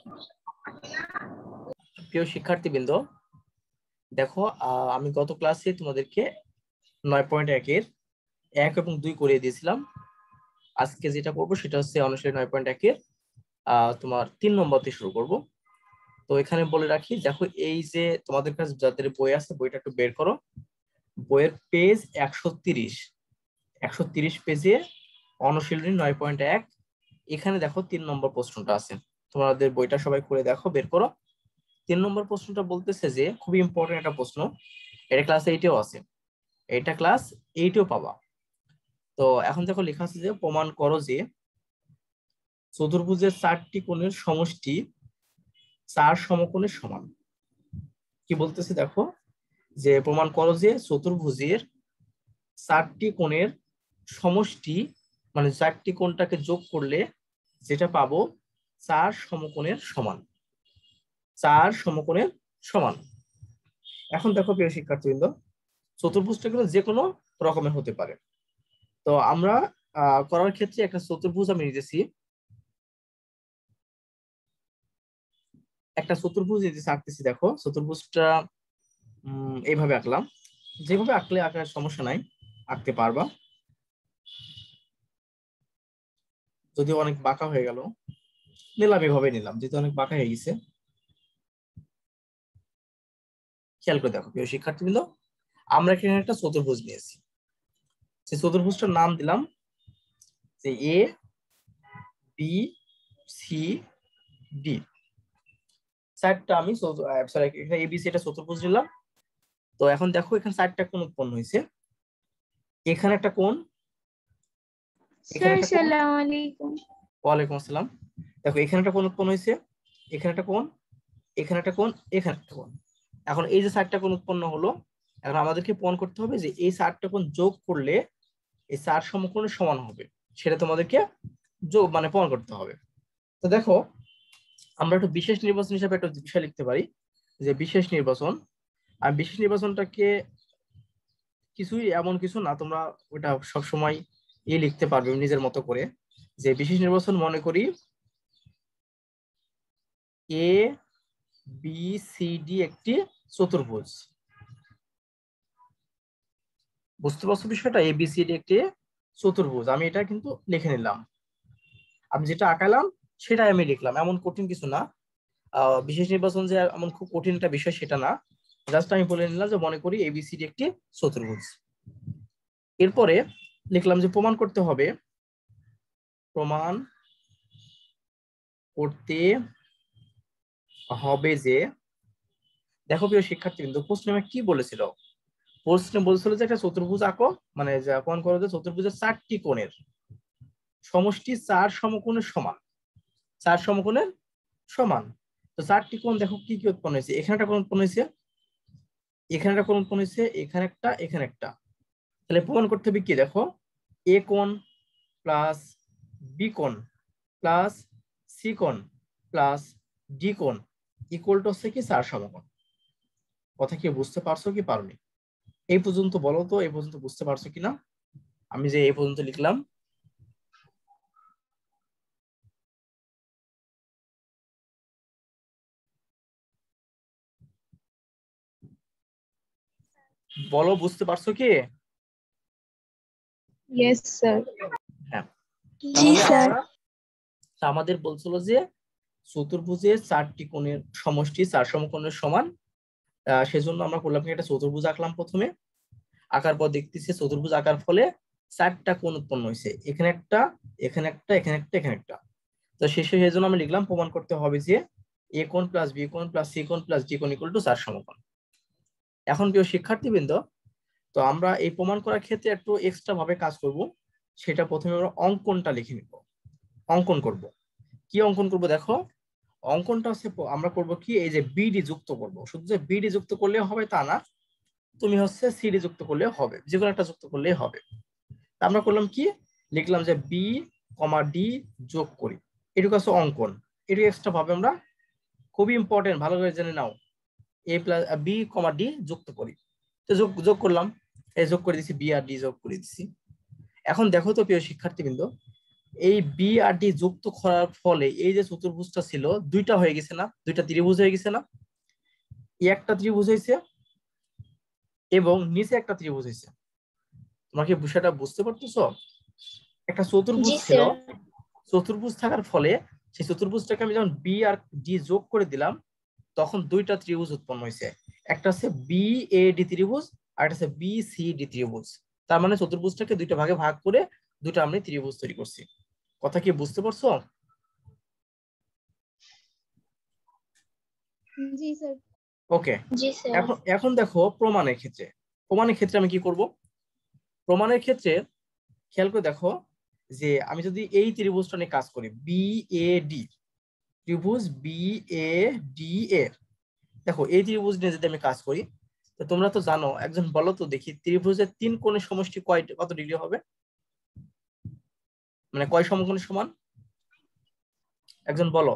প্রিয় শিক্ষার্থীবৃন্দ, দেখো আমি গত ক্লাসে তোমাদেরকে 9.1 এর 1 এবং 2 করিয়ে দিয়েছিলাম। আজকে যেটা করবো সেটা হচ্ছে অনুশীলনী 9.1 এর তোমার 3 নম্বর থেকে শুরু করব। তো এখানে বলে রাখি, দেখো এই যে তোমাদের কাছে যাদের বই আছে বইটা একটু বের করো। বইয়ের পেজ 130 পেজে অনুশীলনী 9.1 এখানে দেখো 3 নম্বর প্রশ্নটা আছে। তোমাদের বইটা সবাই করে দেখো, বের করো। 3 নম্বর প্রশ্নটা বলতেছে যে খুবই ইম্পর্টেন্ট একটা প্রশ্ন, এটা ক্লাস 8-এও আছে, এটা ক্লাস 8-এও পাবা। তো এখন দেখো লেখা আছে যে প্রমাণ করো যে চতুর্ভুজের 4টি কোণের সমষ্টি 4 সমকোণের সমান। কি বলতেছে দেখো, যে প্রমাণ করো যে চতুর্ভুজের 4টি কোণের সমষ্টি, মানে 4টি কোণটাকে যোগ করলে যেটা পাবো 4 সমকোণের সমান। 4 সমকোণের সমান। এখন দেখো প্রিয় শিক্ষার্থীবৃন্দ, চতুর্ভুজটা কিন্তু যে কোনো রকমের হতে পারে। তো আমরা করার ক্ষেত্রে একটা চতুর্ভুজ আমি নিতেছি, আঁকতেছি। দেখো চতুর্ভুজটা এইভাবে আঁকলাম। যেভাবে আঁকলে আঁকার সমস্যা নাই, আঁকতে পারবা। যদিও অনেক বাঁকা হয়ে গেল, নিলাম এভাবে নিলাম, যেহেতু অনেক বাঁকা হয়ে গেছে। খেয়াল করে দেখো প্রিয় শিক্ষার্থীবৃন্দ, আমরা এখানে একটা চতুর্ভুজ নিয়েছি। সেই চতুর্ভুজটার নাম দিলাম যে এ বি সি ডি। চারটা আমি সরি এখানে এবিসি এটা চতুর্ভুজ নিলাম। তো এখন দেখো এখানে 4টা কোণ উৎপন্ন হয়েছে। এখানে একটা কোণ, এখানে একটা কোণ, আসসালামু আলাইকুম। ওয়ালাইকুম আসসালাম। দেখো এখানে একটা কোণ উৎপন্ন হয়েছে, এখানে একটা কোণ, এখানে একটা কোণ, এখানে একটা কোণ। এখন এই যে 4টা কোণ উৎপন্ন হলো, এখন আমাদেরকে প্রমাণ করতে হবে যে এই 4টা কোণ যোগ করলে এই 4 সমকোণের সমান হবে, সেটা তোমাদেরকে যোগ মানে প্রমাণ করতে হবে। তো দেখো আমরা একটু বিশেষ নির্বাচন হিসেবে একটা বিষয় লিখতে পারি, যে বিশেষ নির্বাচন। আর বিশেষ নির্বাচনটাকে কিছুই এমন কিছু না, তোমরা ওটা সবসময় লিখতে পারবে নিজের মতো করে। যে বিশেষ নির্বাচন মনে করি এ বি সি ডি একটি চতুর্ভুজ। বুঝতে পারছো বিষয়টা? এ বি সি ডি একটি চতুর্ভুজ, আমি এটা কিন্তু লিখে নিলাম। আমি যেটা আঁকালাম সেটাই আমি লিখলাম, এমন কঠিন কিছু না। বিশেষ নির্বাচন যে এমন খুব কঠিন একটা বিষয় সেটা না, জাস্ট আমি বলে নিলাম যে মনে করি এবিসিডি একটি চতুর্ভুজ। এরপরে লিখলাম যে প্রমাণ করতে হবে, প্রমাণ করতে হবে যে, দেখো প্রিয় শিক্ষার্থীবৃন্দ প্রশ্নে কি বলেছিল, প্রশ্নে বলছিল যে একটা চতুর্ভুজ আঁকো, মানে যে প্রমাণ করো যে চতুর্ভুজের 4টি কোণের সমষ্টি 4 সমকোণের সমান। 4 সমকোণের সমান। তো 4টি কোণ দেখো কি কি উৎপন্ন হয়েছে, এখানে একটা কোণ উৎপন্ন হয়েছে, এখানে একটা কোণ উৎপন্ন হয়েছে, এখানে একটা, এখানে একটা। তাহলে প্রমাণ করতে হবে কি, দেখো এ কোণ প্লাস বি কোণ প্লাস সি কোণ প্লাস ডি কোণ ইকুয়াল টু হচ্ছে কি 4 সমকোণ। কথা কি বুঝতে পারছো কি পারোনি? এই পর্যন্ত বলো তো, এই পর্যন্ত বুঝতে পারছো কিনা আমি যে এই পর্যন্ত লিখলাম? বলো, বুঝতে পারছো কি? Yes sir. হ্যাঁ। জি তাহলে স্যার। আমাদের বলছিল যে চতুর্ভুজের 4টি কোণের সমষ্টি 4 সমকোণের সমান। সেজন্য আমরা করলাম কি, একটা চতুর্ভুজ আঁকলাম প্রথমে। আঁকার পর দেখতেছি চতুর্ভুজ আঁকার ফলে 4টা কোণ উৎপন্ন হয়েছে, এখানে একটা, এখানে একটা, এখানে একটা, এখানে একটা। তো শেষে সেই জন্য আমি লিখলাম প্রমাণ করতে হবে যে এ কোণ প্লাস বি কোণ প্লাস সি কোণ প্লাস ডি কোণ ইকুয়াল টু 4 সমকোণ। এখন প্রিয় শিক্ষার্থীবৃন্দ, তো আমরা এই প্রমাণ করার ক্ষেত্রে একটু এক্সট্রা ভাবে কাজ করব। সেটা প্রথমে আমরা অঙ্কনটা লিখে নিব, অঙ্কন করব। কি অঙ্কন করব দেখো, অঙ্কনটা হচ্ছে আমরা করব কি, এই যে বিডি যুক্ত করব। শুধু যে বিডি যুক্ত করলে হবে তা না, তুমি হচ্ছে সিডি যুক্ত করলে হবে, যে কোনো একটা যুক্ত করলেই হবে। তা আমরা করলাম কি, লিখলাম যে বি কমা ডি যোগ করি, এটুকু আছে অঙ্কন। এটুকু এক্সট্রা ভাবে আমরা, খুবই ইম্পর্টেন্ট, ভালো করে জেনে নাও। A plus B comma D যুক্ত করি। তো যোগ যোগ করলাম, এই যোগ করে দিচ্ছি, বি আর ডি যোগ করে দিচ্ছি। এখন দেখো তো প্রিয় শিক্ষার্থীবৃন্দ, এই বি আর ডি যুক্ত করার ফলে এই যে চতুর্ভুজটা ছিল দুইটা হয়ে গেছে না, দুইটা ত্রিভুজ হয়ে গেছে না, এই একটা ত্রিভুজ হয়েছে এবং নিচে একটা ত্রিভুজ হয়েছে। তোমরা কি বিষয়টা বুঝতে পারতেছো? একটা চতুর্ভুজ জি ছিল, স্যার। চতুর্ভুজ থাকার ফলে সেই চতুর্ভুজটাকে আমি যখন বি আর ডি যোগ করে দিলাম তখন দুইটা ত্রিভুজ উৎপন্ন হয়েছে। একটা হচ্ছে বি এ ডি ত্রিভুজ আর একটা হচ্ছে বি সি ডি ত্রিভুজ। তার মানে চতুর্ভুজটাকে দুইটা ভাগে ভাগ করে দুইটা আমি ত্রিভুজ তৈরি করছি। কথা কি বুঝতে পারছো? জি স্যার। ওকে। জি স্যার। এখন এখন দেখো প্রমাণের ক্ষেত্রে, প্রমাণের ক্ষেত্রে আমি কি করব? প্রমাণের ক্ষেত্রে খেয়াল করে দেখো যে আমি যদি এই ত্রিভুজটা নিয়ে কাজ করি বি এ ডি, ত্রিভুজ বি এ ডি এ, দেখো এই ত্রিভুজ নিয়ে যদি আমি কাজ করি তো তোমরা তো জানো, একজন বলো তো দেখি ত্রিভুজের তিন কোণের সমষ্টি কত ডিগ্রি হবে, মানে কয় সমকোণের সমান? একজন বলো।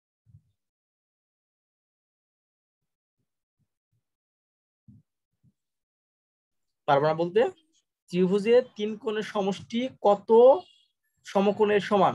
পারবা না বলতে? ত্রিভুজের তিন কোণের সমষ্টি কত সমকোণের সমান?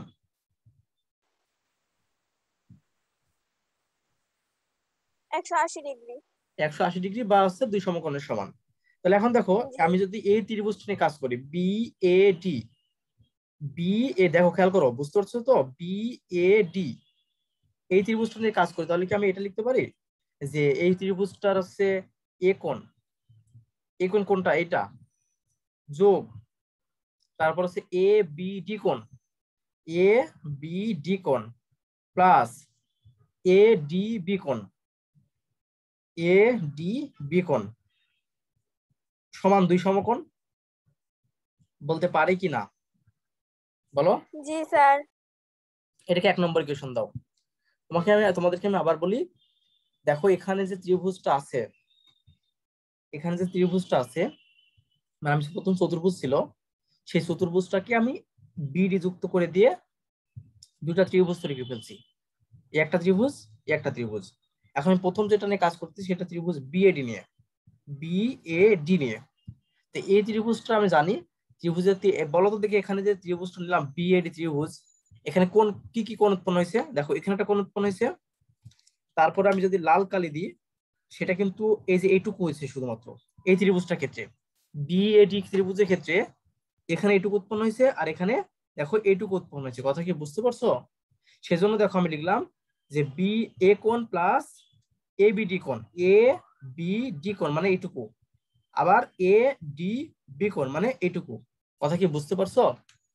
180 ডিগ্রি। 180 ডিগ্রি বা হচ্ছে দুই সমকোণের সমান। তাহলে এখন দেখো জি। আমি যদি এই ত্রিভুজটা নিয়ে কাজ করি B A D, B A, দেখো খেয়াল করো, বুঝতে পারছো তো? বি এ ডি এই ত্রিভুজটা নিয়ে কাজ করি, তাহলে কি আমি এটা লিখতে পারি যে এই ত্রিভুজটার হচ্ছে এ কোণ, এ কোণ কোনটা? এটা যোগ, তারপর হচ্ছে এ বি ডি কোণ, এ বি ডি কোণ প্লাস এ ডি বি কোণ, এ ডি বি কোণ সমান দুই সমকোণ। বলতে পারি কি না বলো? জি স্যার। এটাকে 1 নম্বর ইকুয়েশন দাও। তোমাদেরকে আমি আবার বলি, দেখো এখানে যে ত্রিভুজটা আছে, এখানে যে ত্রিভুজটা আছে, মানে আমি প্রথম চতুর্ভুজ ছিল, সেই চতুর্ভুজটাকে আমি বিডি যুক্ত করে দিয়ে দুটা ত্রিভুজ তৈরি করে ফেলছি। এই একটা ত্রিভুজ, এই একটা ত্রিভুজ। এখন আমি প্রথম যেটা নিয়ে কাজ করতেছি সেটা ত্রিভুজ বিএডি নিয়ে, বিএডি নিয়ে। তো এই ত্রিভুজটা আমি জানি, ত্রিভুজের বলো তো দেখি এখানে যে ত্রিভুজটা নিলাম বিএডি ত্রিভুজ, এখানে কোন কি কি কোণ উৎপন্ন হয়েছে? দেখো এখানে একটা কোণ উৎপন্ন হয়েছে, তারপরে আমি যদি লাল কালি দিই সেটা কিন্তু এই যে এইটুকু হয়েছে শুধুমাত্র এই ত্রিভুজটার ক্ষেত্রে। বিএডি ত্রিভুজের ক্ষেত্রে এখানে এইটুকু উৎপন্ন হয়েছে আর এখানে দেখো এইটুকু উৎপন্ন হয়েছে। কথা কি বুঝতে পারছো? সেজন্য দেখো আমি লিখলাম যে বি এ কোণ প্লাস এ বি ডি কোণ, এ বি ডি কোণ মানে এইটুকু, আবার এ ডি বি কোণ মানে এইটুকু। কথা কি বুঝতে পারছো?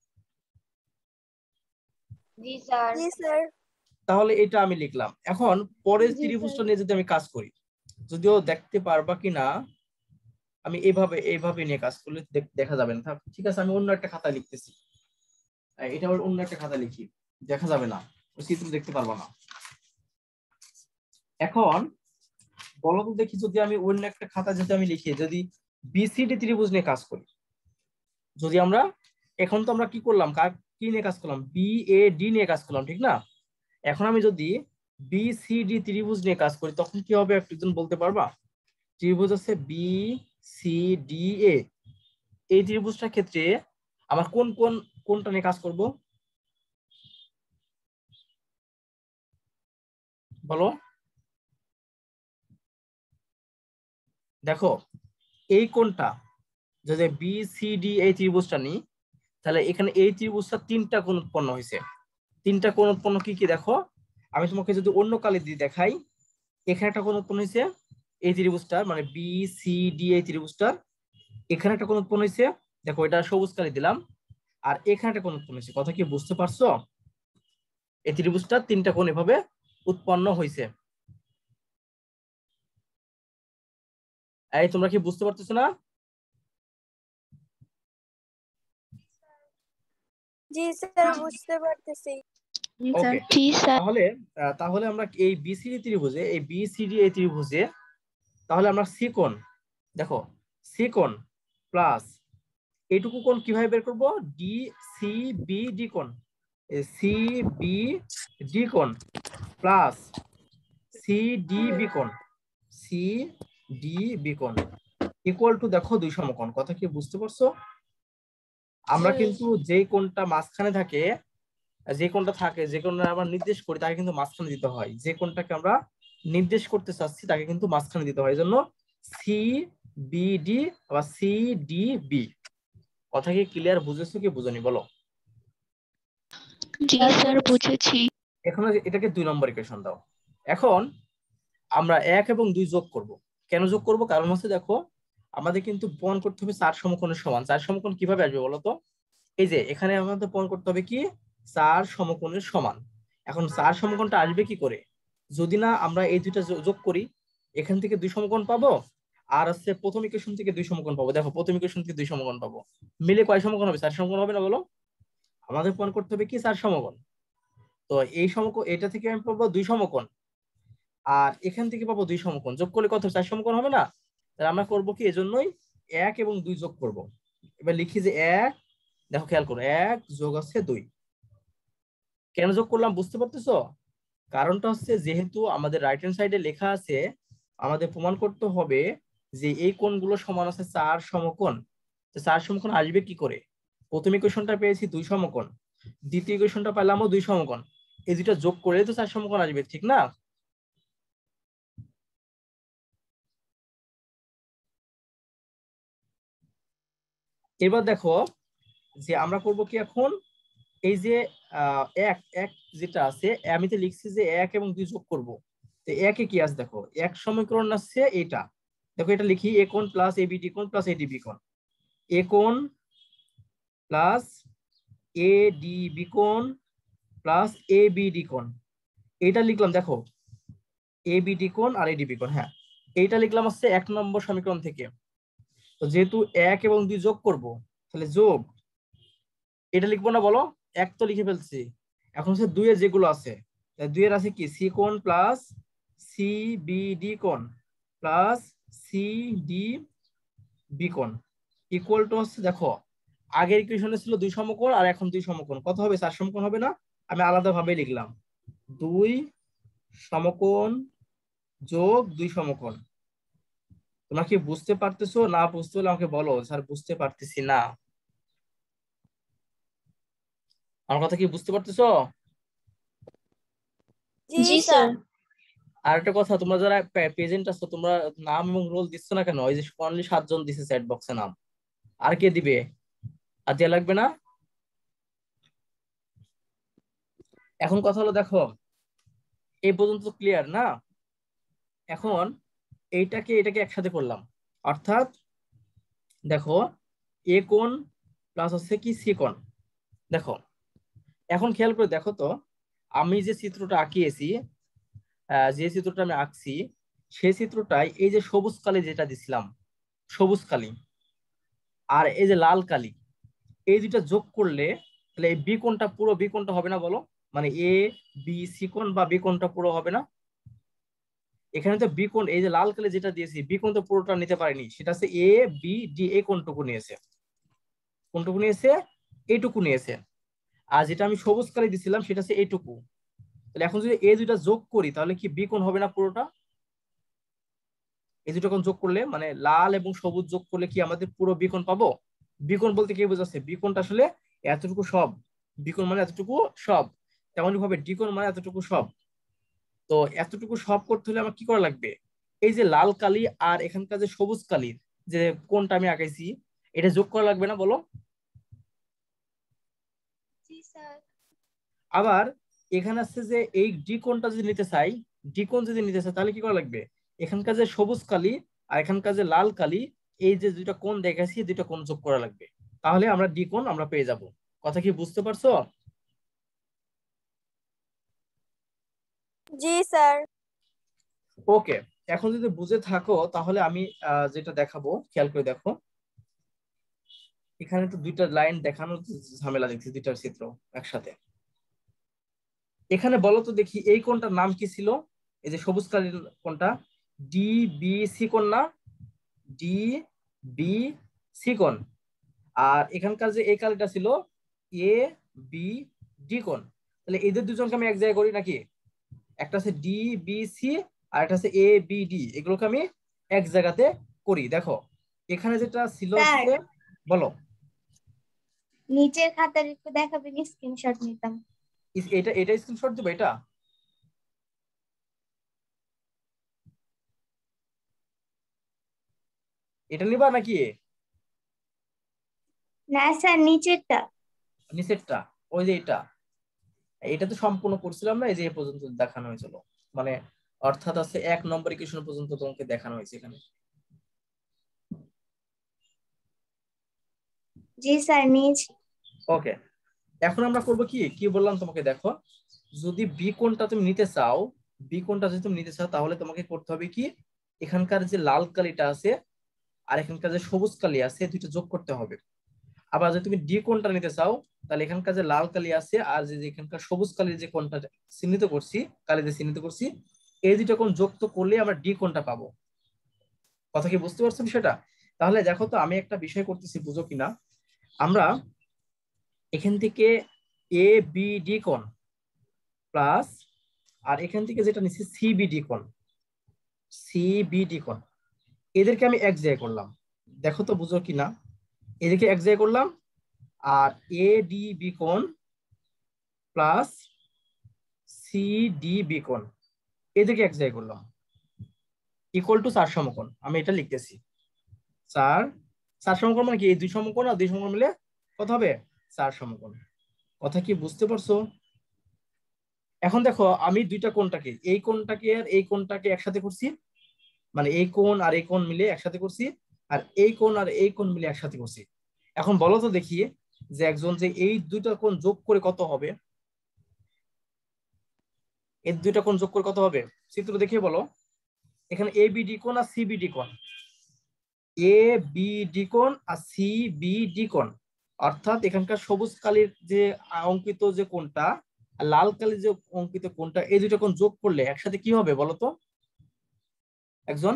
জি স্যার। জি স্যার। তাহলে এটা আমি লিখলাম। এখন পরের জি ত্রিভুজটা স্যার। নিয়ে যদি আমি কাজ করি, যদিও দেখতে পারবা কিনা, আমি এইভাবে নিয়ে কাজ করলে দেখা যাবে না। ঠিক আছে, আমি অন্য একটা খাতা লিখতেছি, এটা আবার অন্য একটা খাতা লিখি, দেখা যাবে না, ওই চিত্র দেখতে পারবা না। এখন বলো তো দেখি, যদি আমি অন্য একটা খাতা যদি আমি লিখি, যদি বিসিডি ত্রিভুজ নিয়ে কাজ করি, যদি আমরা, এখন তো আমরা কি করলাম, কি নিয়ে কাজ করলাম? বি এ ডি নিয়ে কাজ করলাম, ঠিক না? এখন আমি যদি বিসিডি ত্রিভুজ নিয়ে কাজ করি তখন কি হবে একজন বলতে পারবা? ত্রিভুজ আছে বি সি ডি এ, এই ত্রিভুজটার ক্ষেত্রে আমার কোনটা নিয়ে কাজ করব বলো? দেখো এই কোণটা, যদি বি সি ডি এই ত্রিভুজটা নিই, তাহলে এখানে এই ত্রিভুজটা তিনটা কোণ উৎপন্ন হয়েছে। তিনটা কোণ উৎপন্ন কি কি দেখো, আমি তোমাকে যদি অন্য কালি দিয়ে দেখাই, এখানে একটা কোণ উৎপন্ন হয়েছে এই ত্রিভুজটার, মানে বি সি ডি এই ত্রিভুজটার, এখানে একটা কোণ উৎপন্ন হয়েছে, দেখো এটা সবুজ কালি দিলাম, আর এখানে একটা কোণ উৎপন্ন হয়েছে। কথা কি বুঝতে পারছো? এই ত্রিভুজটার তিনটা কোণ এভাবে উৎপন্ন হয়েছে। এই তোমরা কি বুঝতে পারতেছো না? জি স্যার, বুঝতে পারতেছি। ওকে। জি স্যার। তাহলে তাহলে আমরা এই বিসিডি ত্রিভুজে, এই বিসিডি এই ত্রিভুজে তাহলে আমরা সি কোণ, দেখো সি কোণ প্লাস এইটুকু কোণ কিভাবে বের করব? ডি সি বি ডি কোণ, সি বি ডি কোণ প্লাস সি ডি বি কোণ, সি ডি বি কোণ ইকুয়াল টু দেখো দুই সমকোণ। কথা কি বুঝতে পারছো? আমরা কিন্তু যেই কোণটা মাঝখানে থাকে যে কোণটা থাকে, যে কোণটা আমরা নির্দেশ করি তাকে কিন্তু মাঝখানে দিতে হয়। যে কোণটাকে আমরা নির্দেশ করতে চাচ্ছি তাকে কিন্তু মাঝখানে দিতে হয়। এই জন্য সি বি ডি বা সি ডি বি। কথা কি ক্লিয়ার? বুঝেছো কি বুঝনি বলো? জি স্যার বুঝেছি। এখন এটাকে 2 নম্বর ইকুয়েশন দাও। এখন আমরা 1 এবং 2 যোগ করব। কেন যোগ করব? কারণ হচ্ছে দেখো আমাদের কিন্তু প্রমাণ করতে হবে 4 সমকোণের সমান। 4 সমকোণ কিভাবে আসবে বলো তো? এই যে এখানে আমাদের প্রমাণ করতে হবে কি 4 সমকোণের সমান। এখন 4 সমকোণটা আসবে কি করে? যদি না আমরা এই দুইটা যোগ করি, এখান থেকে 2 সমকোণ পাবো, আর হচ্ছে প্রথম ইকুয়েশন থেকে 2 সমকোণ পাবো। দেখো প্রথম ইকুয়েশন থেকে 2 সমকোণ পাবো, মিলে কয় সমকোণ হবে? 4 সমকোণ হবে না বলো? আমাদের প্রমাণ করতে হবে কি 4 সমকোণ। তো এই সমকোণ, এটা থেকে আমি পাবো 2 সমকোণ, আর এখান থেকে পাবো 2 সমকোণ, যোগ করলে কত? 4 সমকোণ হবে না? তাহলে আমরা করবো কি, এজন্যই 1 এবং 2 যোগ করব। এবার লিখি যে 1, দেখো খেয়াল করো 1 যোগ আছে 2। কেন যোগ করলাম বুঝতে পারতেছো? কারণটা হচ্ছে যেহেতু আমাদের রাইট হ্যান্ড সাইডে লেখা আছে, আমাদের প্রমাণ করতে হবে যে এই কোণগুলো সমান আছে 4 সমকোণ। তো 4 সমকোণ আসবে কি করে? প্রথম ইকুয়েশনটা পেয়েছি 2 সমকোণ, দ্বিতীয় ইকুয়েশনটা পেলামও 2 সমকোণ, এই দুটো যোগ করে তো 4 সমকোণ আসবে, ঠিক না? এবার দেখো যে আমরা করব কি এখন, এই যে এক এক যেটা আছে, আমি তো লিখছি যে 1 এবং 2 যোগ করব। তো একে কি আছে দেখো, এক সমীকরণ আছে এটা। দেখো এটা লিখি এ কোণ প্লাস এ বি ডি কোণ প্লাস এ ডি বি কোণ, এ কোণ প্লাস এ ডি বি কোণ প্লাস এ বি ডি কোণ। এটা লিখলাম দেখো, এ বি ডি কোণ আর এ ডি বি কোণ। হ্যাঁ, এইটা লিখলাম হচ্ছে 1 নম্বর সমীকরণ থেকে। তো যেহেতু 1 এবং 2 যোগ করব, তাহলে যোগ, এটা লিখবো না বলো? 1 তো লিখে ফেলছি, এখন হচ্ছে 2 এর যেগুলো আছে, 2 এর আছে কি সি কোণ প্লাস সি বি ডি কোণ প্লাস সি ডি বি কোণ ইকুয়াল টু হচ্ছে দেখো, আগের ইকুয়েশনে ছিল 2 সমকোণ আর এখন 2 সমকোণ, কত হবে? 4 সমকোণ হবে না? আমি আলাদা ভাবে লিখলাম 2 সমকোণ যোগ 2 সমকোণ। তোমরা কি বুঝতে পারতেছো? না বুঝতে হলে আমাকে বলো, স্যার বুঝতে পারতেছি না। আমার কথা কি বুঝতে পারতেছো? জি জি স্যার। স্যার। আর একটা কথা, তোমরা যারা প্রেজেন্ট আছো তোমরা নাম এবং রোল দিচ্ছ না কেন? ওই যে অনলি 7 জন দিছে চ্যাট বক্সে নাম, আর কে দিবে? আর দেয়া লাগবে না? এখন কথা হলো দেখো, এই পর্যন্ত ক্লিয়ার না? এখন এটাকে একসাথে করলাম, অর্থাৎ দেখো এ কোণ প্লাস হচ্ছে কি সি কোণ। দেখো এখন খেয়াল করে দেখো তো, আমি যে চিত্রটা আঁকিয়েছি, যে চিত্রটা আমি আঁকছি, সেই চিত্রটাই এই যে সবুজ কালি যেটা দিছিলাম, সবুজ কালি আর এই যে লাল কালি, এই দুইটা যোগ করলে তাহলে এই বি কোণটা, পুরো বি কোণটা হবে না বলো? মানে এ বি সি কোণ বা বি কোণটা পুরো হবে না? এখানে তো বি কোণ, এই যে লাল কালি যেটা দিয়েছি, বি কোণ তো পুরোটা নিতে পারেনি, সেটা হচ্ছে এ বি ডি, এই কোণটুকু নিয়েছে। কোণটুকু নিয়েছে? এইটুকু নিয়েছে। আর যেটা আমি সবুজ কালি দিছিলাম সেটা হচ্ছে এইটুকু। তাহলে এখন যদি এই দুইটা যোগ করি তাহলে কি বি কোণ হবে না পুরোটা? এই দুটো কোণ যোগ করলে মানে লাল এবং সবুজ যোগ করলে কি আমাদের পুরো বি কোণ পাবো? বি কোণ বলতে কি বোঝাচ্ছে? বি কোণটা আসলে এতটুকু সব, বি কোণ মানে এতটুকু সব। তেমনই ভাবে ডি কোণ মানে এতটুকু সব। তো এতটুকু সব করতে হলে আমার কি করা লাগবে? এই যে লাল কালি আর এখানকার যে সবুজ কালির যে কোণটা আমি আঁকাইছি, এটা যোগ করা লাগবে না বলো? জি স্যার। আবার এখানে আছে যে এই ডি কোণটা যদি নিতে চাই, ডি কোণ যদি নিতে চাই তাহলে কি করা লাগবে? এখানকার যে সবুজ কালি আর এখানকার যে লাল কালি, এই যে দুইটা কোণ দেখাচ্ছি, দুইটা কোণ যোগ করা লাগবে, তাহলে আমরা ডি কোণ আমরা পেয়ে যাব। কথা কি বুঝতে পারছো? জি স্যার। ওকে, এখন যদি বুঝে থাকো তাহলে আমি যেটা দেখাবো খেয়াল করে দেখো। এখানে তো দুইটা লাইন দেখানোর ঝামেলা দেখছি, দুইটার চিত্র একসাথে। এখানে বলো তো দেখি এই কোণটার নাম কি ছিল? এই যে সবুজ কালির কোণটা ডি বি সি কোণ না? ডি বি সি কোণ। আর এখানকার যে এই কালিটা ছিল এ বি ডি কোণ। তাহলে এদের দুজনকে আমি এক জায়গায় করি নাকি? একটা আছে ডি বি সি আর একটা আছে এ বি ডি, এগুলোকে আমি এক জায়গাতে করি। দেখো এখানে যেটা ছিল স্যার হচ্ছে, বলো। নিচের খাতার একটু দেখাবেন, স্ক্রিনশট নিতাম। এটা এটা স্ক্রিনশট দেবো, এটা এটা নিবা নাকি না স্যার, নিচেরটা। নিচেরটা? ওই যে এটা, এটা তো সম্পূর্ণ করছিলাম না, এই যে এ পর্যন্ত দেখানো হয়েছিল, মানে অর্থাৎ আছে 1 নম্বর ইকুয়েশন পর্যন্ত তোমাকে দেখানো হয়েছে এখানে। জি স্যার, নিয়েছি। ওকে, এখন আমরা করব কি কি বললাম তোমাকে, দেখো যদি বি কোণটা তুমি নিতে চাও, বি কোণটা যদি তুমি নিতে চাও তাহলে তোমাকে করতে হবে কি, এখানকার যে লাল কালিটা আছে আর এখানকার যে সবুজ কালি আছে দুইটা যোগ করতে হবে। আবার যদি তুমি ডি কোণটা নিতে চাও তাহলে এখানকার যে লাল কালি আছে আর যে এখানকার সবুজ কালির যে কোণটা চিহ্নিত করছি, কালি দিয়ে চিহ্নিত করছি, এই দুইটা কোণ যুক্ত করলে আমরা ডি কোণটা পাবো। কথা কি বুঝতে পারছো বিষয়টা? তাহলে দেখো তো আমি একটা বিষয় করতেছি, বুঝো কিনা। আমরা এখান থেকে এ বি ডি কোণ প্লাস, আর এখান থেকে যেটা নিচ্ছি সিবিডি কোণ, সিবিডি কোণ, এদেরকে আমি এক জায়গায় করলাম। দেখো তো বুঝো কিনা, এদেরকে এক জায়গায় করলাম, আর এডিবি কোণ প্লাস সিডিবি কোণ এদেরকে এক জায়গায় করলাম, ইকুয়াল টু 4 সমকোণ। আমি এটা লিখতেছি, 4 4 সমকোণ মানে কি, এই দুই সমকোণ আর দুই সমকোণ মিলে কত হবে, 4 সমকোণ। কথা কি বুঝতে পারছো? এখন দেখো আমি দুইটা কোণটাকে, এই কোণটাকে আর এই কোণটাকে একসাথে করছি, মানে এই কোণ আর এই কোণ মিলে একসাথে করছি, আর এই কোণ আর এই কোণ মিলে একসাথে করছি। এখন বলো তো দেখি যে একজন যে এই দুইটা কোণ যোগ করে কত হবে, এই দুইটা কোণ যোগ করে কত হবে, চিত্র দেখিয়ে বলো। এখানে এ বি ডি কোণ আর সিবিডি কোণ, এ বি ডি কোণ আর সিবিডি কোণ, অর্থাৎ এখানকার সবুজ কালির যে অঙ্কিত যে কোণটা আর লাল কালির যে অঙ্কিত কোণটা, এই দুইটা কোণ যোগ করলে একসাথে কি হবে বলো তো একজন?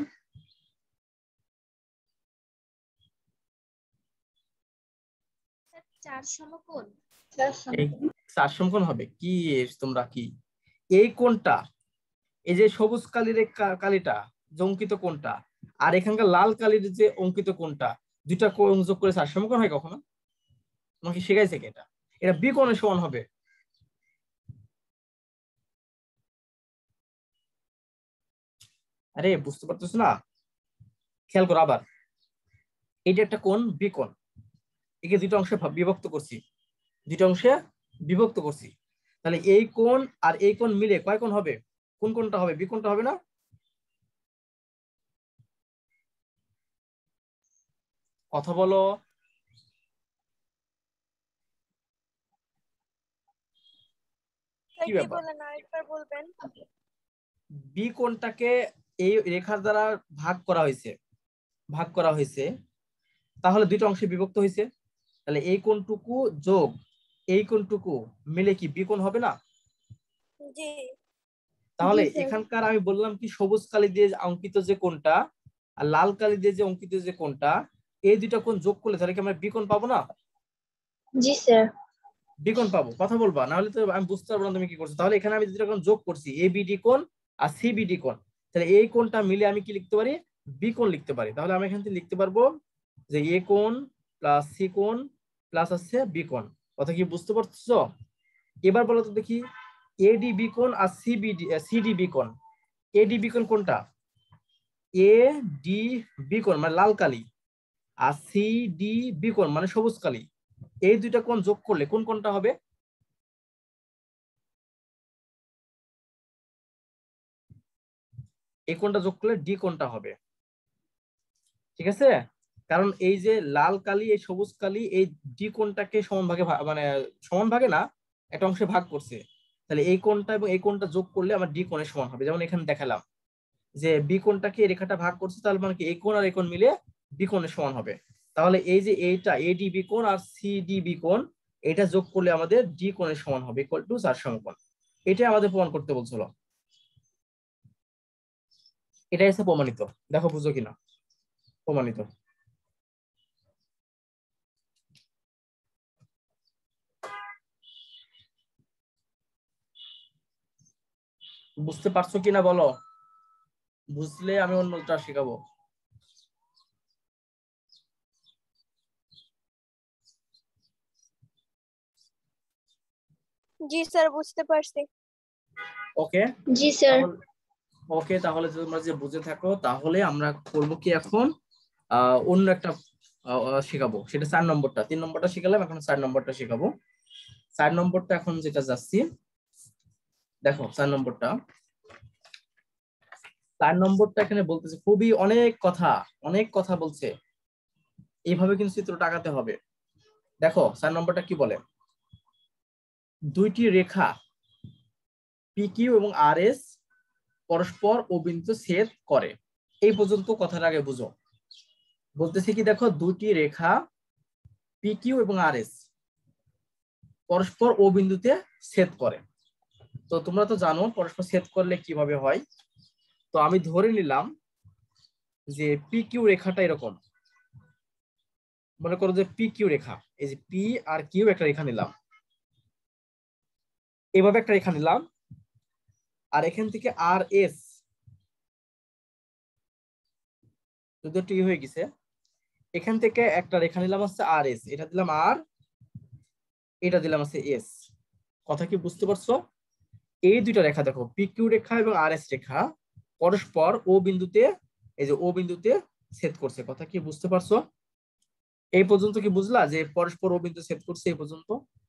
চার সমকোণ। এই 4 সমকোণ হবে কি? তোমরা কি এই কোণটা, এই যে সবুজ কালির এই কালিটা যে অঙ্কিত কোণটা আর এখানকার লাল কালির যে অঙ্কিত কোণটা, দুইটা কোণ যোগ করে 4 সমকোণ হয় কখনো? তোমাকে শিখাইছে কি এটা? এটা বি কোণের সমান হবে। আরে বুঝতে পারতেছ না? খেয়াল করো আবার, এটা একটা কোণ বি কোণ, একে দুটো অংশে বিভক্ত করছি, দুটো অংশে বিভক্ত করছি, তাহলে এই কোণ আর এই কোণ মিলে কয় কোণ হবে? কোন কোণটা হবে? বি কোণটা হবে না? কথা বলো। স্যার কি কি ব্যাপার? বলেন, আরেকবার বলবেন? বি কোণটাকে এই রেখার দ্বারা ভাগ করা হয়েছে, ভাগ করা হয়েছে, তাহলে দুটো অংশে বিভক্ত হয়েছে, তাহলে এই কোণটুকু যোগ এই কোণটুকু মিলে কি বি কোণ হবে না? জি। তাহলে জি স্যার। এখানকার আমি বললাম কি সবুজ কালি দিয়ে অঙ্কিত যে কোণটা আর লাল কালি দিয়ে যে অঙ্কিত যে কোণটা, এই দুইটা কোণ যোগ করলে তাহলে কি আমরা বি কোণ পাবো না? জি স্যার। বি কোণ পাবো, কথা বলবা, নাহলে তো আমি বুঝতে পারবো না তুমি কি করছো। তাহলে এখানে আমি দুইটা কোণ যোগ করছি, এ বিডি কোণ আর সিবিডি কোণ, তাহলে এই কোণটা মিলে আমি কি লিখতে পারি, বি কোণ লিখতে পারি। তাহলে আমি এখান থেকে লিখতে পারবো যে এ কোণ প্লাস সি কোণ প্লাস আছে বি কোণ। কথা কি বুঝতে পারছো? এবার বলো তো দেখি, এডিবি কোণ আর সিডিবি কোণ, এডিবি কোণ কোনটা? এ ডি বি কোণ মানে লাল কালি, আর সি ডি বি কোণ মানে সবুজ কালি, এই দুইটা কোণ যোগ করলে কোন কোণটা হবে? এই কোণটা যোগ করলে ডি কোণটা হবে। ঠিক আছে, কারণ এই যে লাল কালি এই সবুজ কালি এই ডি কোণটাকে সমান ভাগে মানে সমান ভাগে না, একটা অংশে ভাগ করছে, তাহলে এই কোণটা এবং এই কোণটা যোগ করলে আমার ডি কোণের সমান হবে। যেমন এখানে দেখালাম যে বি কোণটাকে এই রেখাটা ভাগ করছে, তাহলে মানে কি এই কোণ আর এই কোণ মিলে বি কোণের সমান হবে। তাহলে এই যে এইটা এডিবি কোণ আর সিডিবি কোণ, এটা যোগ করলে আমাদের ডি কোণের সমান হবে, ইকুয়াল টু 4 সমকোণ। এটাই আমাদের প্রমাণ করতে বলছিল, এটাই হচ্ছে প্রমাণিত। দেখো বুঝো কিনা, প্রমাণিত। বুঝতে পারছো কিনা বলো, বুঝলে আমি অন্যটা শেখাবো। জি স্যার বুঝতে পারছি। ওকে জি স্যার। ওকে, তাহলে তোমরা যে বুঝে থাকো তাহলে আমরা করবো কি এখন অন্য একটা শেখাবো, সেটা 4 নম্বরটা। 3 নম্বরটা শিখালাম, এখন 4 নম্বরটা শেখাবো। 4 নম্বরটা এখন যেটা যাচ্ছি, দেখো 4 নম্বরটা। 4 নম্বরটা এখানে বলতেছে খুবই অনেক কথা বলছে, এইভাবে কিন্তু চিত্রটা আঁকাতে হবে। দেখো 4 নম্বরটা কি বলে, দুইটি রেখা PQ এবং RS পরস্পর ও বিন্দুতে ছেদ করে। এই পর্যন্ত কথার আগে বুঝো। বলতেছে কি, দেখো দুটি রেখা PQ এবং RS পরস্পর ও বিন্দুতে ছেদ করে। তো তোমরা তো জানো পরস্পর ছেদ করলে কিভাবে হয়। তো আমি ধরে নিলাম যে PQ রেখাটা এরকম, মনে করো যে PQ রেখা, এই যে P আর Q একটা রেখা নিলাম, এভাবে একটা রেখা নিলাম। আর এখান থেকে RS যদি একটু হয়ে গেছে, এখান থেকে একটা রেখা নিলাম হচ্ছে RS, এটা দিলাম R, এটা দিলাম হচ্ছে S। কথা কি বুঝতে পারছো? এই দুইটা রেখা দেখো, PQ রেখা এবং RS রেখা পরস্পর ও বিন্দুতে, এই যে ও বিন্দুতে ছেদ করছে। কথা কি বুঝতে পারছো? এই পর্যন্ত কি বুঝলা যে পরস্পর ও বিন্দু ছেদ করছে এই পর্যন্ত?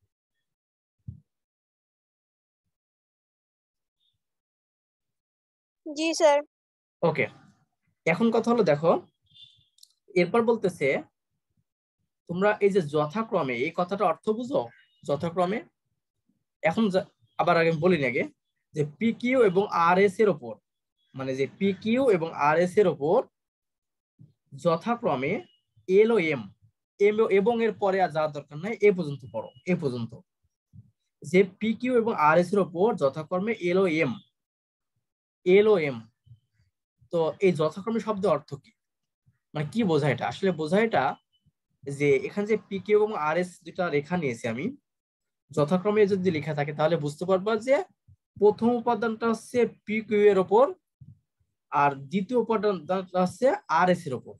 জি স্যার। ওকে, এখন কথা হলো দেখো, এরপর বলতেছে তোমরা এই যে যথাক্রমে, এই কথাটা অর্থ বুঝো যথাক্রমে। এখন আবার আগে বলিনি আগে, যে PQ এবং RS এর উপর, মানে যে PQ এবং RS এর উপর যথাক্রমে L ও M, এবং এর পরে আর যাওয়ার দরকার নাই, এ পর্যন্ত পড়ো। এ পর্যন্ত যে PQ এবং RS এর উপর যথাক্রমে L ও M। তো এই যথাক্রমে শব্দের অর্থ কি, মানে কি বোঝায় এটা? আসলে বোঝায় এটা যে এখানে যে PQ এবং RS দুটা রেখা নিয়েছি আমি, যথাক্রমে যদি লেখা থাকে তাহলে বুঝতে পারবা যে প্রথম উপাদানটা হচ্ছে PQ এর উপর, আর দ্বিতীয় উপাদানটা হচ্ছে RS এর উপর।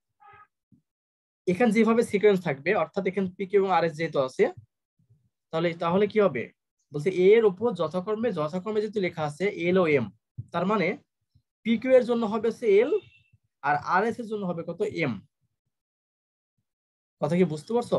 এখানে যেভাবে সিকোয়েন্স থাকবে, অর্থাৎ এখানে PQ এবং RS যেহেতু আছে, তাহলে কি হবে, বলছে এর উপর যথাক্রমে যেহেতু লেখা আছে L ও M, তার মানে PQ এর জন্য হবে হচ্ছে L, আর RS এর জন্য হবে কত, M। কথা কি বুঝতে পারছো?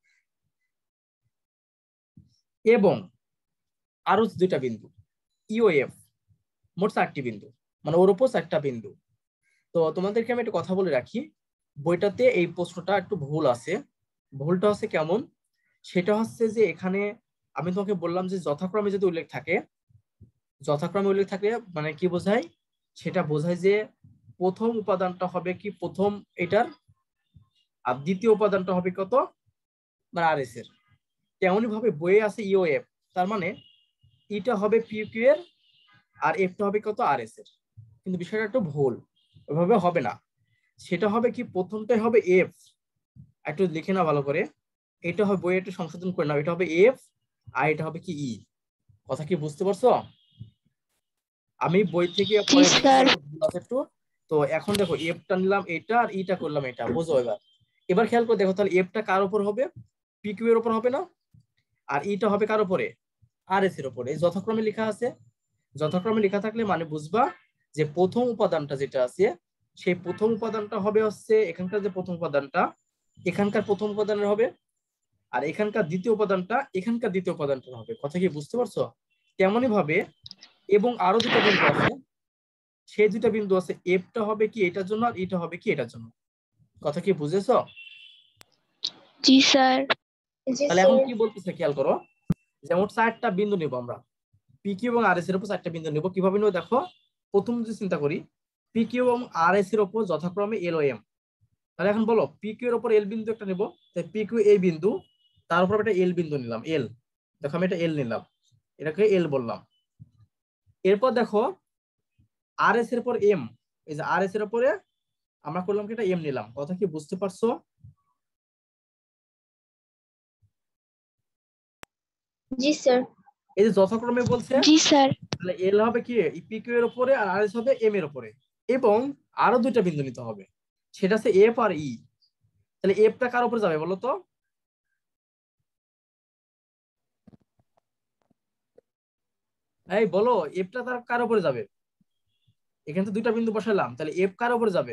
এবং আরো দুইটা বিন্দু E ও F, মোট 4টি বিন্দু, মানে ওর উপর 4টা বিন্দু। তো তোমাদেরকে আমি একটা কথা বলে রাখি, বইটাতে এই প্রশ্নটা একটু ভুল আছে। ভুলটা হচ্ছে কেমন, সেটা হচ্ছে যে এখানে আমি তোমাকে বললাম যে যথাক্রমে যদি উল্লেখ থাকে, যথাক্রমে উল্লেখ থাকে মানে কি বোঝায়, সেটা বোঝায় যে প্রথম উপাদানটা হবে কি প্রথম এটার, আর দ্বিতীয় উপাদানটা হবে কত, মানে RS এর। তেমনি ভাবে বইয়ে আছে ইও এফ, তার মানে ইটা হবে PQ এর, আর এফটা হবে কত, RS এর। কিন্তু বিষয়টা একটু ভুল, ওইভাবে হবে না। সেটা হবে কি, প্রথমটাই হবে এফ, একটু লিখে না ভালো করে, এটা হবে বইয়ে একটু সংশোধন করে নাও, এটা হবে এফ, আর এটা হবে কি ই। কথা কি বুঝতে পারছো? আমি বই থেকে জি পরে স্যার। একটু। তো এখন দেখো এফটা নিলাম এটা, আর ইটা করলাম এটা, বুঝো এবার। এবার খেয়াল করে দেখো, তাহলে এফটা কার উপর হবে, PQ এর উপর হবে না, আর ইটা হবে কার উপরে, RS এর উপরে। এই যথাক্রমে লেখা আছে, যথাক্রমে লেখা থাকলে মানে বুঝবা যে প্রথম উপাদানটা যেটা আছে, সেই প্রথম উপাদানটা হবে হচ্ছে এখানকার যে প্রথম উপাদানটা, এখানকার প্রথম উপাদানের হবে, আর এখানকার দ্বিতীয় উপাদানটা এখানকার দ্বিতীয় উপাদানটার হবে। কথা কি বুঝতে পারছো? তেমনই ভাবে এবং আরো দুটা বিন্দু আছে, সেই দুটা বিন্দু আছে, এফটা হবে কি এটার জন্য, আর এটা হবে কি এটার জন্য। কথা কি বুঝেছো? জি স্যার। জি তাহলে এখন স্যার। কি বলতেছে খেয়াল করো, যেমন 4টা বিন্দু নিব আমরা, PQ এবং RS এর উপর 4টা বিন্দু নিব। কিভাবে নিব দেখো, প্রথম যদি চিন্তা করি, PQ এবং RS এর উপর যথাক্রমে L ও M। তাহলে এখন বলো, PQ এর উপর L বিন্দু একটা নিব, তাই PQ এই বিন্দু, তার উপর একটা L বিন্দু নিলাম, L। দেখো আমি এটা L নিলাম, এটাকে L বললাম। এরপর দেখো RS এর উপর M, এই যে RS এর উপরে আমরা করলাম কি, এটা M নিলাম। কথা কি বুঝতে পারছো? জি স্যার। এই যে যথাক্রমে বলছে, জি স্যার। তাহলে L হবে কি PQ এর উপরে, আর RS হবে M এর উপরে। এবং আরো দুইটা বিন্দু নিতে হবে, সেটা হচ্ছে F আর E। তাহলে এফটা কার উপরে যাবে বলো তো? এই বলো এফটা তার কার উপরে যাবে? এখানে তো দুইটা বিন্দু বসালাম, তাহলে এফ কার উপরে যাবে?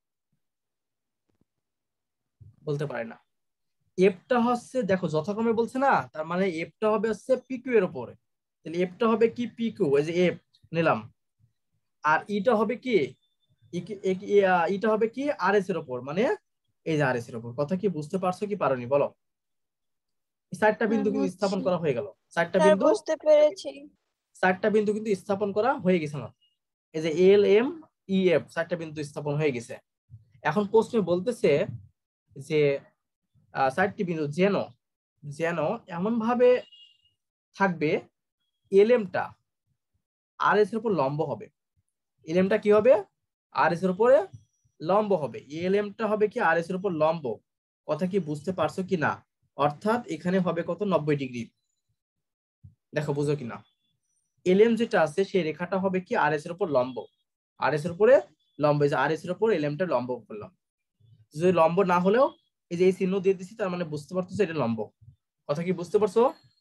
বলতে পারে না। এফটা হচ্ছে দেখো যথাক্রমে বলছে না, তার মানে এফটা হবে হচ্ছে পিকিউ এর উপরে। তাহলে এফটা হবে কি পিকিউ, এই যে এফ নিলাম। আর ইটা হবে কি ইটা হবে কি আর এস এর উপর, মানে এই যে আর এস এর উপর। কথা কি বুঝতে পারছো কি পারোনি বলো? এই চারটা বিন্দু কিন্তু স্থাপন করা হয়ে গেল। চারটা স্যার বিন্দু, বুঝতে পেরেছি। চারটা বিন্দু কিন্তু স্থাপন করা হয়ে গেছে আমার। এই যে এল এম ই এফ চারটা বিন্দু স্থাপন হয়ে গেছে। এখন প্রশ্নে বলতেছে যে চারটি বিন্দু যেন যেন এমন ভাবে থাকবে এলএমটা আর এস এর উপর লম্ব হবে। এলএমটা কি হবে? আর এস এর উপরে লম্ব হবে। এলএমটা হবে কি আর এস এর উপর লম্ব। কথা কি বুঝতে পারছো কি না? অর্থাৎ এখানে হবে কত, 90 ডিগ্রি। দেখো বুঝো কিনা। এলএম যেটা আছে সেই রেখাটা হবে কি আর এস এর উপর লম্ব। আর এস এর উপরে লম্ব, এই যে আর এস এর উপর এলএমটা লম্ব করলাম। যদি লম্ব না হলেও এই যে এই চিহ্ন দিয়ে দিচ্ছি, তার মানে বুঝতে পারতেছো এটা লম্ব। কথা কি বুঝতে পারছো?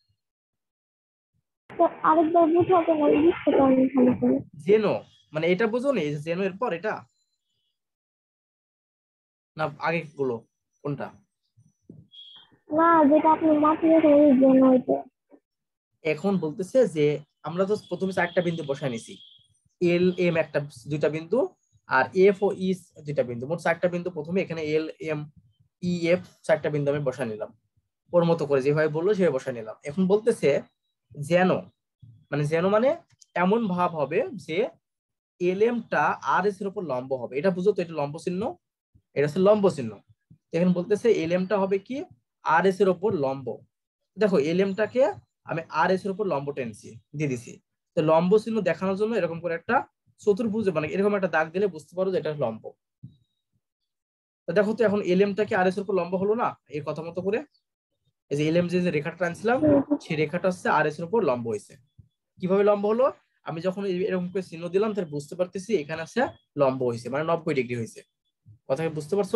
আরেকবার বুঝাতে হবে, বুঝতে পারিনি ভালো করে। জেনো মানে এটা বুঝো নি, জেনো এর পর এটা না আগে গুলো কোনটা? না, যেটা আপনি মাথায় রেখে ওই জন্য হয়তো। এখন বলতেছে যে আমরা তো প্রথমে চারটা বিন্দু বসায় নিছি। এল এম একটা, দুইটা বিন্দু, আর এফ ও ই দুইটা বিন্দু, মোট চারটা বিন্দু। প্রথমে এখানে এল এম ই এফ চারটা বিন্দু আমি বসায় নিলাম, ওর মতো করে যেভাবে বললো সেভাবে বসায় নিলাম। এখন বলতেছে যেন যেন এমন ভাব হবে যে এলএমটা আর এস এর উপর লম্ব হবে। এটা বুঝো তো, এটা লম্ব চিহ্ন, এটা হচ্ছে লম্ব চিহ্ন। এখন বলতেছে এলএমটা হবে কি আর এস এর উপর লম্ব। দেখো এলএমটাকে আমি আর এস এর উপর লম্ব টেনছি, দিয়ে দিছি। তো লম্ব চিহ্ন দেখানোর জন্য এরকম করে একটা চতুর্ভুজ এরকম একটা দাগ দিলে বুঝতে পারো যে এটা লম্ব। তো দেখো তো এখন এলএমটাকে আর এস এর উপর লম্ব হলো না এর কথা মতো করে। এই যে এলএম যে রেখাটা টানছিলাম সেই রেখাটা হচ্ছে আর এস এর উপর লম্ব হয়েছে। কিভাবে লম্ব হলো? আমি যখন এরকম করে চিহ্ন দিলাম তাহলে বুঝতে পারতেছি এখানে আছে লম্ব হয়েছে, মানে 90 ডিগ্রি হয়েছে। কথা কি বুঝতে পারছো?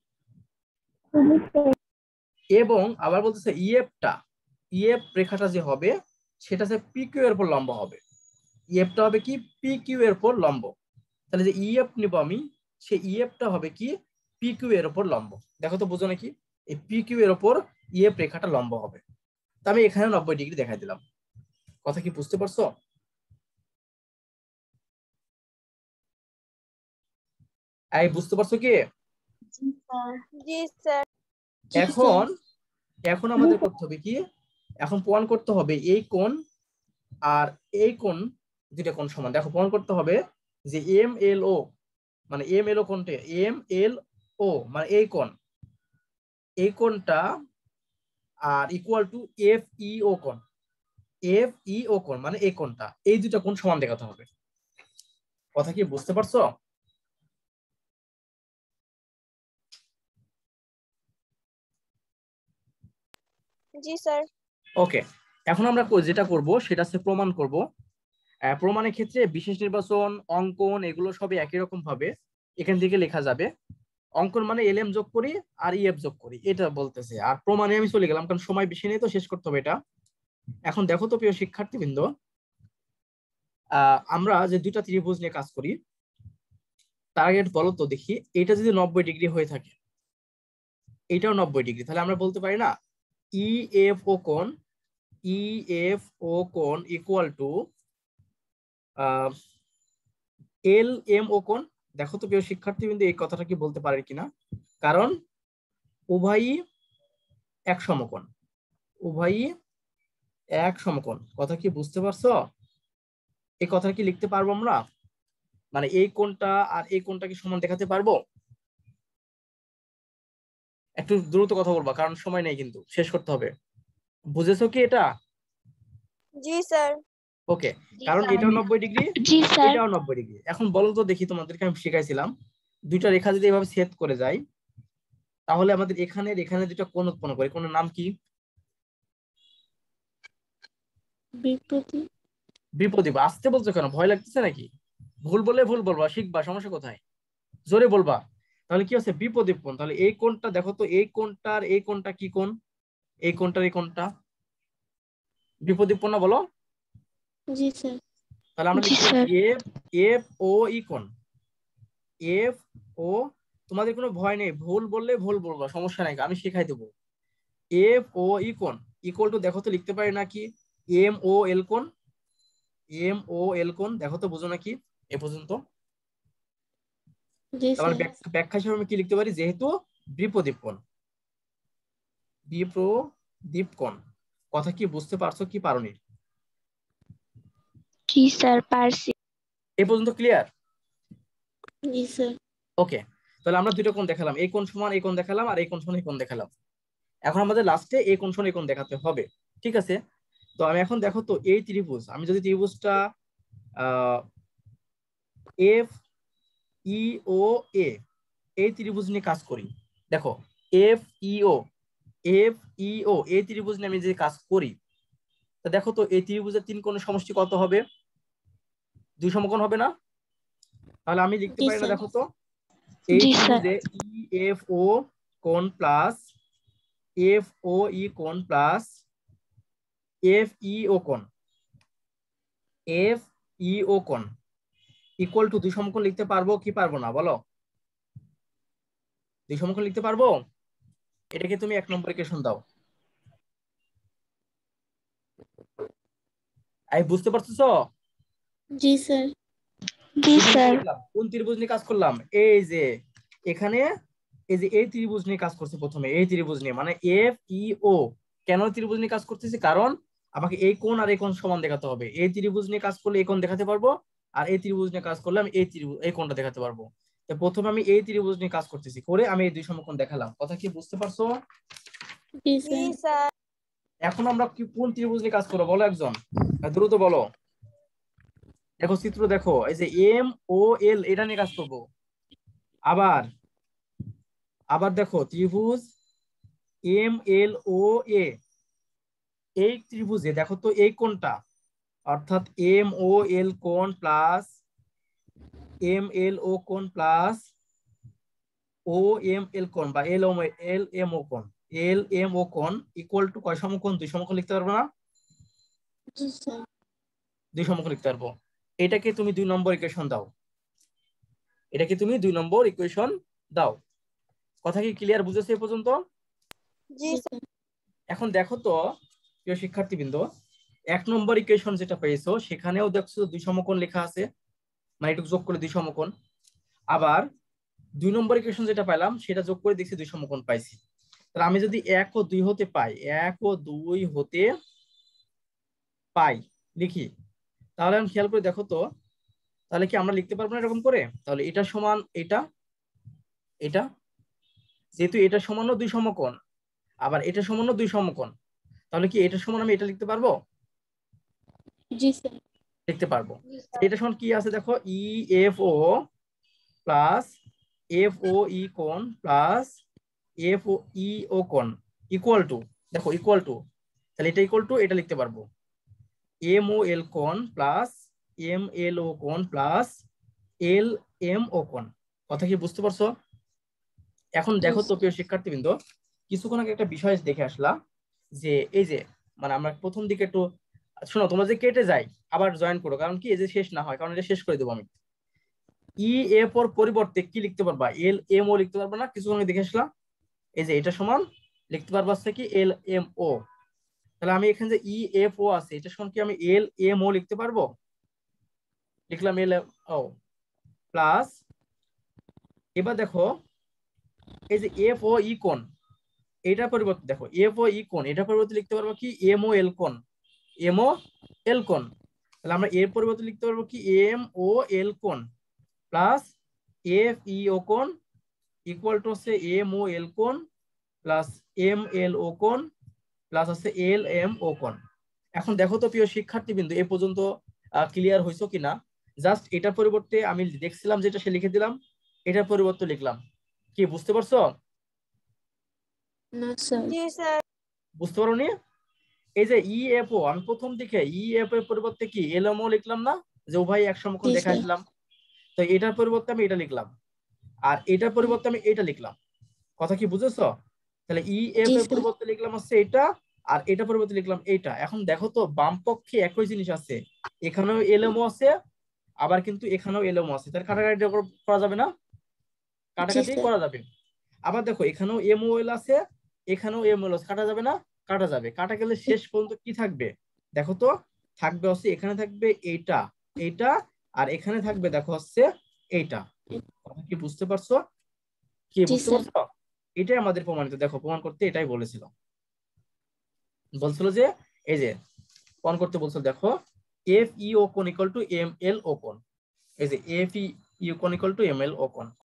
এবং আবার বলতেছে ইএফটা, ইএফ রেখাটা যে হবে সেটা হচ্ছে পিকিউ এর উপর লম্ব হবে। ইএফটা হবে কি পিকিউ এর উপর লম্ব। তাহলে যে ইএফ নিব আমি, সেই ইএফটা হবে কি পিকিউ এর উপর লম্ব। দেখো তো বুঝো নাকি, এই পিকিউ এর উপর ইএফ রেখাটা লম্ব হবে। তো আমি এখানে 90 ডিগ্রি দেখাই দিলাম। কথা কি বুঝতে পারছো? এই বুঝতে পারছো কি? জি স্যার। এখন এখন আমাদের করতে হবে কি, এখন প্রমাণ করতে হবে এই কোণ আর এই কোণ, দুইটা কোণ সমান। দেখো প্রমাণ করতে হবে যে এম এল ও কোণটা, এম এল ও মানে এই কোণ, এই কোণটা আর equal to F E O কোণ, এফ ই ও কোণ মানে এই কোণটা, এই দুইটা কোণ সমান দেখাতে হবে। কথা কি বুঝতে পারছো? জি স্যার। ওকে, এখন আমরা যেটা করব সেটা হচ্ছে প্রমাণ করব। প্রমাণের ক্ষেত্রে বিশেষ নির্বাচন, অঙ্কন এগুলো সবই একই রকম ভাবে এখান থেকে লেখা যাবে। অঙ্কন মানে এলএম যোগ করি আর ইএফ যোগ করি, এটা বলতেছে। আর প্রমাণে আমি চলে গেলাম, কারণ সময় বেশি নেই তো, শেষ করতে হবে এটা। এখন দেখো তো প্রিয় শিক্ষার্থীবৃন্দ, আমরা যে দুইটা ত্রিভুজ নিয়ে কাজ করি, তার আগে বলো তো দেখি, এটা যদি 90 ডিগ্রি হয়ে থাকে, এটাও 90 ডিগ্রি, তাহলে আমরা বলতে পারি না ই এফ ও কোণ, ই এফ ও কোণ equal to L M O কোণ। দেখো তো প্রিয় শিক্ষার্থীবৃন্দ এই কথাটা কি বলতে পারে কিনা, কারণ উভয়ই এক সমকোণ, উভয়ই এক সমকোণ। কথা কি বুঝতে পারছো? এই কথা কি লিখতে পারবো আমরা, মানে এই কোণটা আর এই কোণটা কি সমান দেখাতে পারবো? একটু দ্রুত কথা বলবা, কারণ সময় নেই, কিন্তু শেষ করতে হবে। বুঝেছো কি এটা? জি স্যার। ওকে, কারণ এটাও 90 ডিগ্রি, জি স্যার। এটাও 90 ডিগ্রি। এখন বলো তো দেখি, তোমাদেরকে আমি শিখাইছিলাম দুইটা রেখা যদি এভাবে ছেদ করে যায়, তাহলে আমাদের এখানে দুটো কোণ উৎপন্ন করে, কোণের নাম কি? বিপদী। আসতে বলছো কেন, ভয় লাগতেছে নাকি? ভুল বলে ভুল বলবা, শিখবা, সমস্যা কোথায়? জোরে বলবা। তাহলে কি হচ্ছে বিপদী কোণ। তাহলে এই কোণটা দেখো তো, এই কোণটার এই কোণটা কি কোণ? এই কোণটার এই কোণটা বিপদী কোণ না, বলো? জি স্যার। তাহলে আমরা জি লিখবো sir. F F O E কোণ, এফ ও, তোমাদের কোনো ভয় নেই, ভুল বললে ভুল বলবো, সমস্যা নাই, আমি শেখাই দেবো। এফ ও ই কোণ ইকুয়াল টু, দেখো তো লিখতে পারি নাকি, এম ও এল কোণ, এম ও এল কোণ, দেখো তো বুঝো নাকি এ পর্যন্ত? জি আবার স্যার। ব্যাখ্যা হিসেবে আমি কি লিখতে পারি, যেহেতু বিপদীপ কোণ, বিপদীপ কোণ। কথা কি বুঝতে পারছো কি পারোনি? জি স্যার, পারছি। এ পর্যন্ত ক্লিয়ার? জি স্যার। ওকে, তাহলে আমরা দুটো কোণ দেখালাম, এই কোণ সমান এই কোণ দেখালাম, আর এই কোণ সমান এই কোণ দেখালাম। এখন আমাদের লাস্টে এই কোণ সমান এই কোণ দেখাতে হবে, ঠিক আছে? তো আমি এখন দেখো তো এই ত্রিভুজ, আমি যদি ত্রিভুজটা এফ ই ও এ এই ত্রিভুজ নিয়ে কাজ করি, দেখো এফ ই ও, এফ ই ও এই ত্রিভুজ নিয়ে আমি যে কাজ করি, তা দেখো তো এই ত্রিভুজের তিন কোণের সমষ্টি কত হবে? দুই সমকোণ হবে না? তাহলে আমি লিখতে জি পারি না, স্যার। দেখো তো এই জি স্যার। ত্রিভুজে ই এফ ও কোণ প্লাস এফ ও ই কোণ প্লাস এফ ই ও কোণ, এফ ই ও কোণ ইকুয়াল টু দুই সমকোণ লিখতে পারবো কি পারবো না বলো? দুই সমকোণ লিখতে পারবো? এটাকে তুমি 1 নম্বর ইকুয়েশন দাও। আমি বুঝতে পারতেছো? জি স্যার। জি এখানে কি স্যার। লিখলাম, কোন ত্রিভুজ নিয়ে কাজ করলাম, এই যে এখানে, এই যে এই ত্রিভুজ নিয়ে কাজ করছে প্রথমে, এই ত্রিভুজ নিয়ে মানে এফ ই ও। কেন ত্রিভুজ নিয়ে কাজ করতেছি, কারণ আমাকে এই কোণ আর এই কোণ সমান দেখাতে হবে, এই ত্রিভুজ নিয়ে কাজ করলে এই কোণ দেখাতে পারবো, আর এই ত্রিভুজ নিয়ে কাজ করলে আমি এই ত্রিভুজ এই কোণটা দেখাতে পারবো। তো প্রথমে আমি এই ত্রিভুজ নিয়ে কাজ করতেছি, করে আমি এই দুই সমকোণ দেখালাম। কথা কি বুঝতে পারছো? জি জি স্যার। স্যার। এখন আমরা কি কোন ত্রিভুজ নিয়ে কাজ করবো বলো একজন, দ্রুত বলো। দেখো চিত্র দেখো, এই যে এম ও এল এটা নিয়ে কাজ করবো। আবার আবার দেখো ত্রিভুজ এম এল ও এ, এই ত্রিভুজে দেখো তো এই কোণটা, অর্থাৎ এম ও এল কোণ প্লাস এম এল ও কোণ প্লাস ও এম এল কোণ বা এল এম ও কোণ, এল এম ও কোণ ইকুয়াল টু কয় সমকোণ? দুই সমকোণ লিখতে পারবো না? জি স্যার। দুই সমকোণ লিখতে পারবো। এটাকে তুমি 2 নম্বর ইকুয়েশন দাও, এটাকে তুমি 2 নম্বর ইকুয়েশন দাও। কথা কি ক্লিয়ার, বুঝেছো এ পর্যন্ত? জি জি স্যার। স্যার। এখন দেখো তো প্রিয় শিক্ষার্থীবৃন্দ, 1 নম্বর ইকুয়েশন যেটা পেয়েছো সেখানেও দেখছো দুই সমকোণ লেখা আছে, মানে একটু যোগ করে দুই সমকোণ। আবার 2 নম্বর ইকুয়েশন যেটা পাইলাম সেটা যোগ করে দেখছি দুই সমকোণ পাইছি। তাহলে আমি যদি 1 ও 2 হতে পাই, 1 ও 2 হতে পাই লিখি, তাহলে আমি খেয়াল করে দেখো তো, তাহলে কি আমরা লিখতে পারবো না এরকম করে? তাহলে এটা সমান এটা, এটা, যেহেতু এটা সমানও দুই সমকোণ, আবার এটা সমানও দুই সমকোণ, তাহলে কি এটা সমান আমি এটা লিখতে পারবো? জি স্যার। লিখতে পারবো। জি স্যার। এটা সমান কি আছে দেখো, E F O plus F O E কোণ plus F O E O কোণ ইকুয়াল টু, দেখো ইকুয়াল টু, তাহলে এটা ইকুয়াল টু এটা লিখতে পারবো, এম ও এল কোণ প্লাস এম এল ও কোণ প্লাস এল এম ও কোণ। কথা কি বুঝতে পারছো? এখন জি দেখো তো স্যার। প্রিয় শিক্ষার্থীবৃন্দ, কিছুক্ষণ আগে একটা বিষয় দেখে আসলাম, যে এই যে মানে আমরা প্রথম দিকে একটু শোনো, তোমরা যে কেটে যাই আবার জয়েন করো, কারণ কি এই যে শেষ না হয়, কারণ এটা শেষ করে দেবো আমি। ই এফ ওর পরিবর্তে কি লিখতে পারবা, এল এম ও লিখতে পারবা না? কিছুক্ষণ আগে দেখে আসলাম, এই যে এটা সমান লিখতে পারবা হচ্ছে কি এল এম ও। তাহলে আমি এখানে যে ই এফ ও আছে এটা সমান কি আমি এল এম ও লিখতে পারবো? লিখলাম এল ও প্লাস, এবার দেখো এই যে এফ ও ই কোণ, এটার পরিবর্তে দেখো এফ ও ই কোণ, এটার পরিবর্তে লিখতে পারবো কি এম ও এল কোণ, এম ও এল কোণ। তাহলে আমরা এর পরিবর্তে লিখতে পারবো কি এম ও এল কোণ প্লাস এফ ই ও কোণ ইকুয়াল টু হচ্ছে এম ও এল কোণ প্লাস এম এল ও কোণ প্লাস হচ্ছে এল এম ও কোণ। এখন দেখো তো প্রিয় শিক্ষার্থীবৃন্দ, এ পর্যন্ত ক্লিয়ার হয়েছে কিনা? জাস্ট এটার পরিবর্তে আমি দেখছিলাম যেটা সে লিখে দিলাম, এটার পরিবর্তে লিখলাম। কি বুঝতে পারছো? না স্যার। জি স্যার। বুঝতে পারোনি? এই যে ইএফও আমি প্রথম দিকে ইএফ এর পরিবর্তে কি এলএমও লিখলাম না, যে উভয় এক সমকোণ জি দেখা স্যার। আসলাম, তো এটার পরিবর্তে আমি এটা লিখলাম, আর এটার পরিবর্তে আমি এটা লিখলাম। কথা কি বুঝেছো? তাহলে ইএফ জি এর স্যার। পরিবর্তে লিখলাম হচ্ছে এটা, আর এটা পরিবর্তে লিখলাম এইটা। এখন দেখো তো বাম পক্ষে একই জিনিস আছে, এখানেও এলএমও আছে, আবার কিন্তু এখানেও এলএমও আছে, তার কাটাকাটি করা যাবে না? জি কাটাকাটি স্যার। করা যাবে। আবার দেখো এখানেও এমওএল আছে, এখানেও এমওএল আছে, কাটা যাবে না? কাটা যাবে। কাটা গেলে শেষ পর্যন্ত কি থাকবে দেখো তো? থাকবে হচ্ছে এখানে থাকবে এইটা, এইটা, আর এখানে থাকবে দেখো হচ্ছে এইটা। কথা কি বুঝতে পারছো? কি জি বুঝতে স্যার। পারছো? এটাই আমাদের প্রমাণিত। দেখো প্রমাণ করতে এটাই বলেছিল, বলছিল যে এই যে প্রমাণ করতে বলছিল, দেখো এফ ই ও কোণ equal to M L O কোণ, এই যে এফ ই কোণ equal to M L O কোণ।